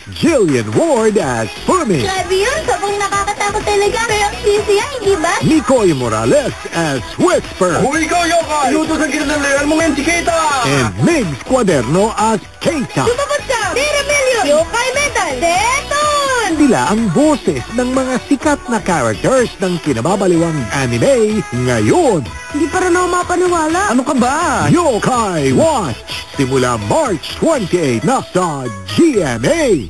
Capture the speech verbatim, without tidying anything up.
Jillian Ward as Fumi. Grabe yun, sabang nakakatakot talaga. Pero ang sisiya, hindi ba? Nicoy Morales as Whisper. Huy, ikaw, Yoka! Luto sa gilid ng legal mong si Keita! And Migs Cuaderno as Keita. Lumabot ka! Di Rebellion! Yokai Metal! Deton! Sila ang boses ng mga sikat na characters ng kinababaliwang anime ngayon. Hindi pa rin ako mapaniwala. Ano ka ba? Yokai Watch! Simula March twenty-eighth na sa G M A.